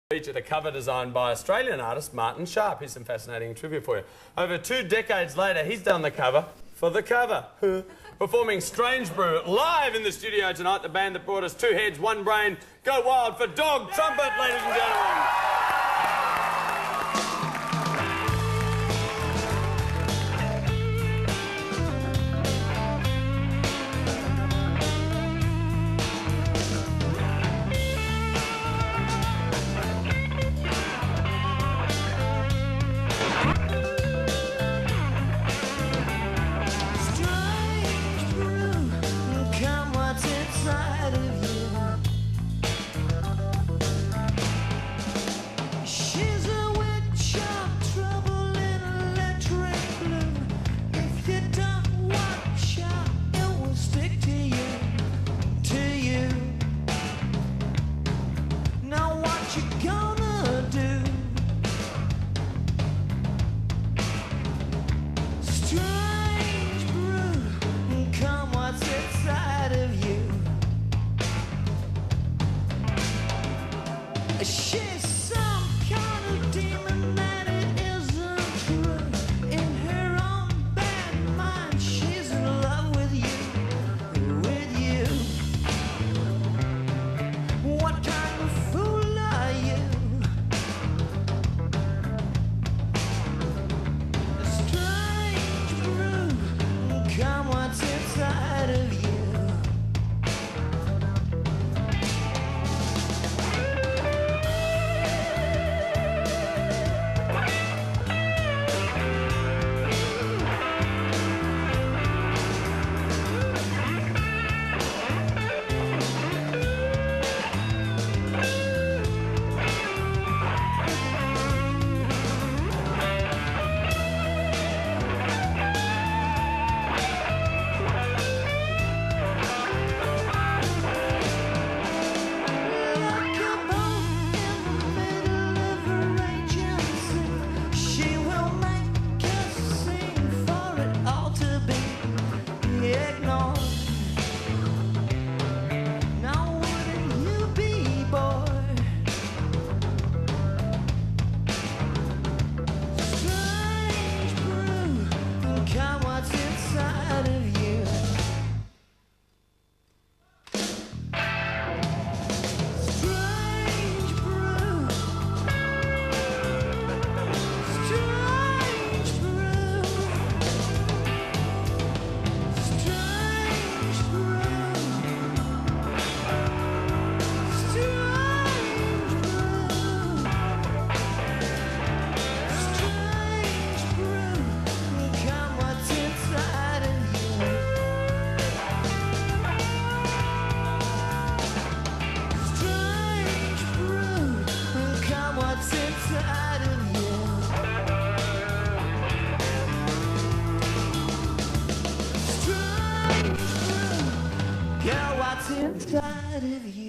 Featured a cover designed by Australian artist Martin Sharp. Here's some fascinating trivia for you. Over 2 decades later, he's done the cover for the cover. Performing Strange Brew live in the studio tonight, the band that brought us 2 heads, 1 brain. Go wild for DOG Trumpet, ladies and gentlemen. She's some kind of demon that it isn't true. In her own bad mind, she's in love with you, What kind of fool are you? A strange brew, come what's inside of you. Inside of you.